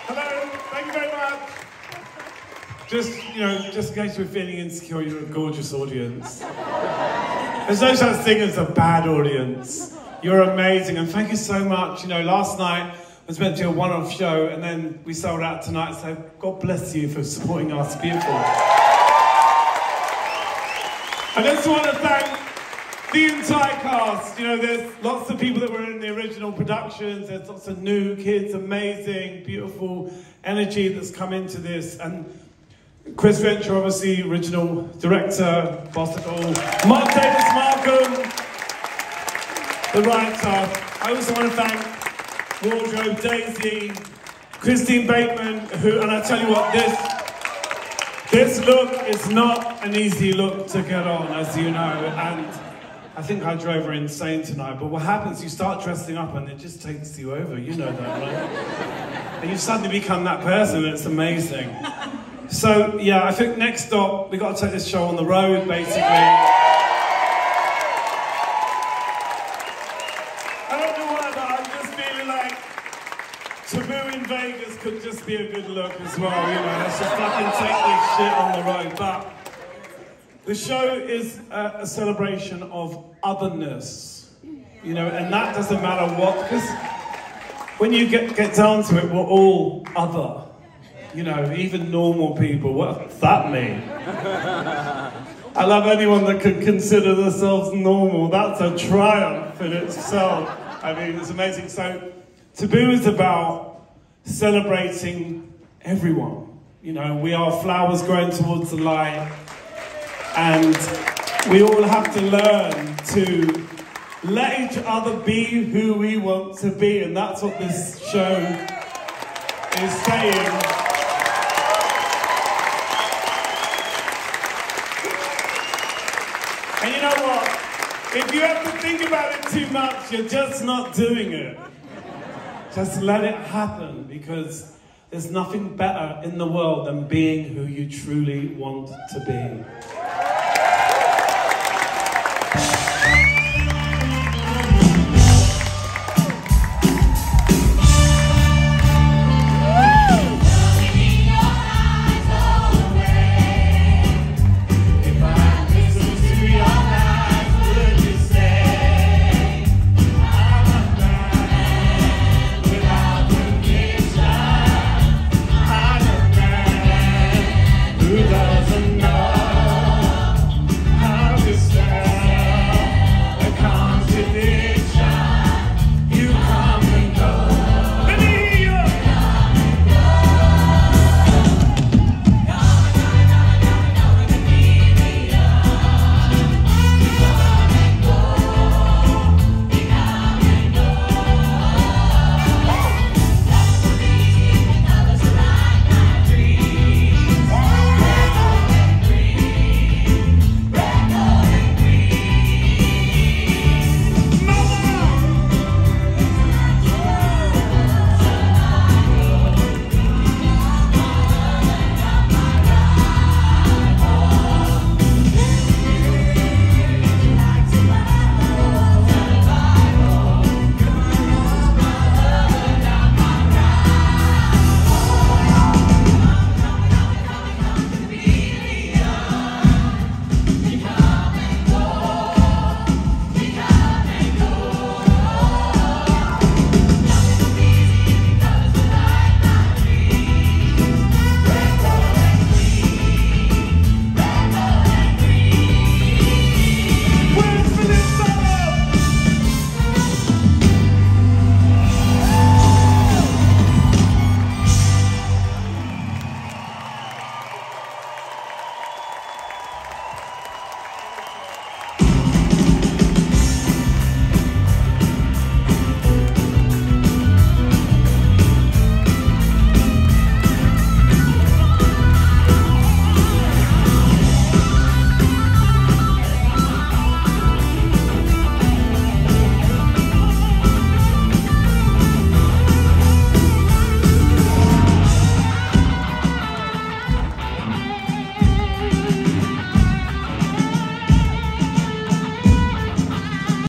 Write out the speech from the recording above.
Hello, thank you very much. Just in case we're feeling insecure, you're a gorgeous audience. There's no such thing as a bad audience. You're amazing, and thank you so much. Last night was meant to be a one-off show, and then we sold out tonight, so God bless you for supporting us. Beautiful. I just want to thank the entire cast. There's lots of people that were in the original productions. There's lots of new kids, amazing, beautiful energy that's come into this. And Chris Venture, obviously, original director, boss of all. Mark Davis Markham, the writer. I also want to thank Wardrobe, Daisy, Christine Bateman, and I tell you what, this look is not an easy look to get on, as you know, and I think I drove her insane tonight, but what happens, you start dressing up and it just takes you over, you know that, right? And you suddenly become that person, and it's amazing. So, yeah, I think next stop, we've got to take this show on the road, basically. I don't know why, but I'm just feeling like Taboo in Vegas could just be a good look as well, let's just fucking take this shit on the road. But the show is a celebration of otherness, and that doesn't matter what, because when you get down to it, we're all other, even normal people. What does that mean? I love anyone that could consider themselves normal. That's a triumph in itself. I mean, it's amazing. So, Taboo is about celebrating everyone. We are flowers growing towards the light. And we all have to learn to let each other be who we want to be. And that's what this show is saying. And you know what? If you have to think about it too much, you're just not doing it. Just let it happen, because there's nothing better in the world than being who you truly want to be.